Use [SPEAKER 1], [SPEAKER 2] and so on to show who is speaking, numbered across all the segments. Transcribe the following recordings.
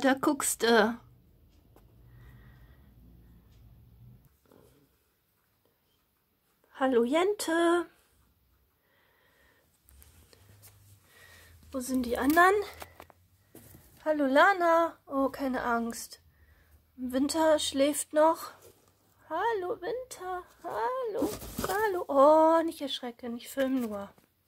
[SPEAKER 1] da guckst du. Hallo Jente. Wo sind die anderen? Hallo Lana. Oh, keine Angst. Winter schläft noch. Hallo Winter. Hallo. Hallo. Oh, nicht erschrecken. Ich filme nur.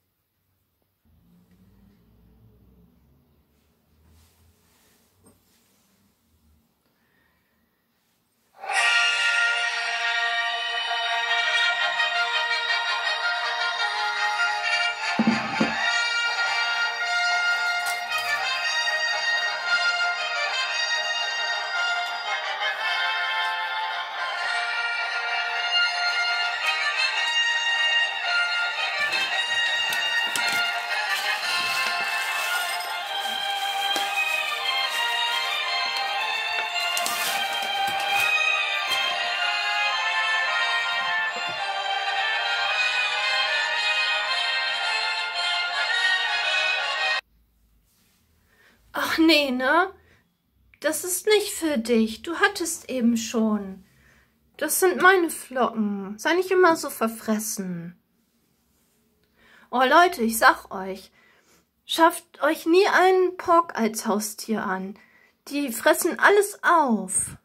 [SPEAKER 1] Ach nee, ne? Das ist nicht für dich. Du hattest eben schon. Das sind meine Flocken. Sei nicht immer so verfressen. Oh Leute, ich sag euch, schafft euch nie einen Pork als Haustier an. Die fressen alles auf.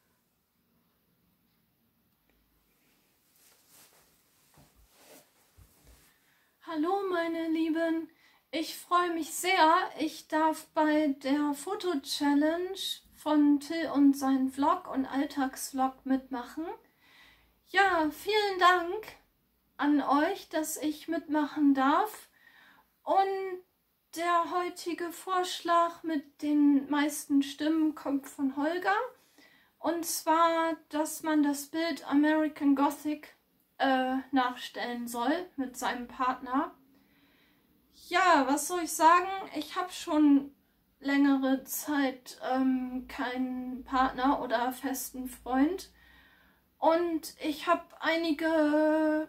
[SPEAKER 1] Hallo meine Lieben. Ich freue mich sehr, ich darf bei der Foto-Challenge von Till und seinen Vlog und Alltagsvlog mitmachen. Ja, vielen Dank an euch, dass ich mitmachen darf. Und der heutige Vorschlag mit den meisten Stimmen kommt von Holger. Und zwar, dass man das Bild American Gothic nachstellen soll mit seinem Partner. Ja, was soll ich sagen? Ich habe schon längere Zeit keinen Partner oder festen Freund. Und ich habe einige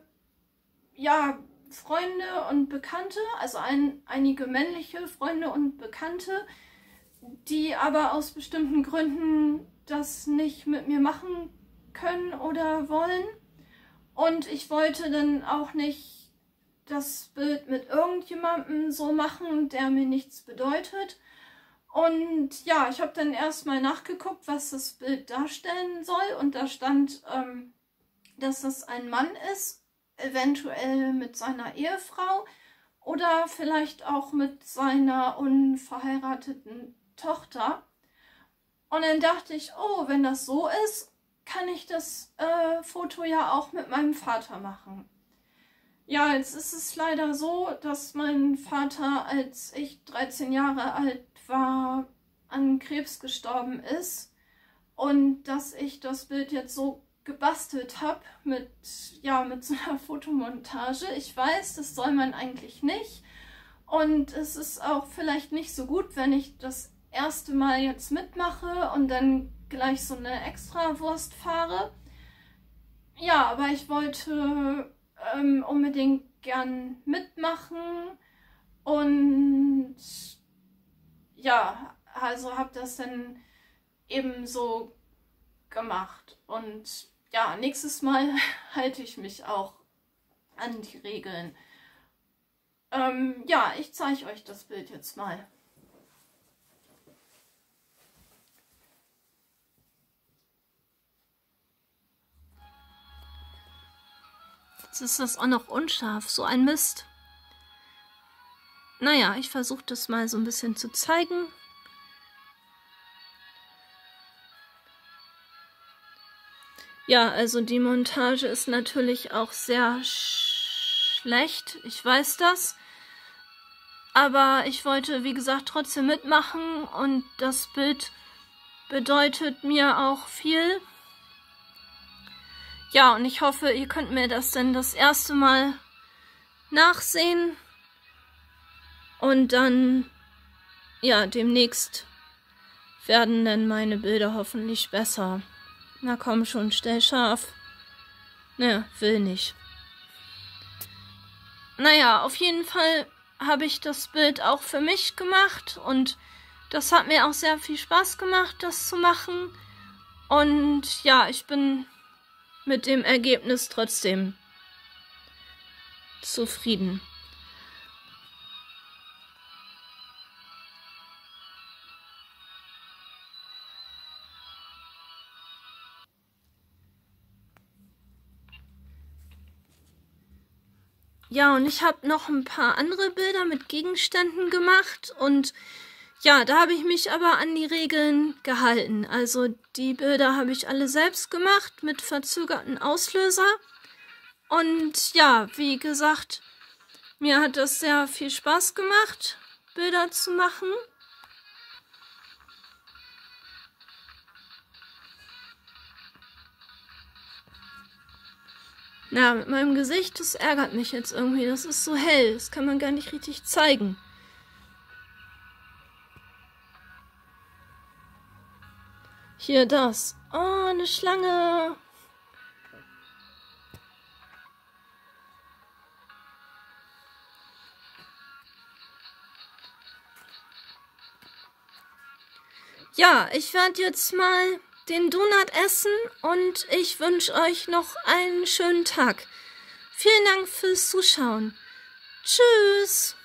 [SPEAKER 1] Freunde und Bekannte, also einige männliche Freunde und Bekannte, die aber aus bestimmten Gründen das nicht mit mir machen können oder wollen. Und ich wollte dann auch nicht das Bild mit irgendjemandem so machen, der mir nichts bedeutet. Und ja, ich habe dann erstmal nachgeguckt, was das Bild darstellen soll. Und da stand, dass das ein Mann ist, eventuell mit seiner Ehefrau oder vielleicht auch mit seiner unverheirateten Tochter. Und dann dachte ich, oh, wenn das so ist, kann ich das Foto ja auch mit meinem Vater machen. Ja, jetzt ist es leider so, dass mein Vater, als ich 13 Jahre alt war, an Krebs gestorben ist und dass ich das Bild jetzt so gebastelt habe mit so einer Fotomontage. Ich weiß, das soll man eigentlich nicht und es ist auch vielleicht nicht so gut, wenn ich das erste Mal jetzt mitmache und dann gleich so eine Extrawurst fahre. Ja, aber ich wollte unbedingt gern mitmachen und ja, also habe das dann eben so gemacht und ja, nächstes Mal halte ich mich auch an die Regeln. Ja, ich zeige euch das Bild jetzt mal. Jetzt ist das auch noch unscharf, so ein Mist. Naja, ich versuche das mal so ein bisschen zu zeigen. Ja, also die Montage ist natürlich auch sehr schlecht, ich weiß das. Aber ich wollte, wie gesagt, trotzdem mitmachen und das Bild bedeutet mir auch viel. Ja, und ich hoffe, ihr könnt mir das dann das erste Mal nachsehen. Und dann, ja, demnächst werden dann meine Bilder hoffentlich besser. Na komm schon, stell scharf. Ne, will nicht. Naja, auf jeden Fall habe ich das Bild auch für mich gemacht und Das hat mir auch sehr viel Spaß gemacht, das zu machen. Und ja, ich bin mit dem Ergebnis trotzdem zufrieden. Ja, und ich habe noch ein paar andere Bilder mit Gegenständen gemacht und ja, da habe ich mich aber an die Regeln gehalten. Also die Bilder habe ich alle selbst gemacht mit verzögerten Auslöser. Und ja, wie gesagt, mir hat das sehr viel Spaß gemacht, Bilder zu machen. Na, mit meinem Gesicht, das ärgert mich jetzt irgendwie. Das ist so hell, das kann man gar nicht richtig zeigen. Hier das. Oh, eine Schlange. Ja, ich werde jetzt mal den Donut essen und ich wünsche euch noch einen schönen Tag. Vielen Dank fürs Zuschauen. Tschüss.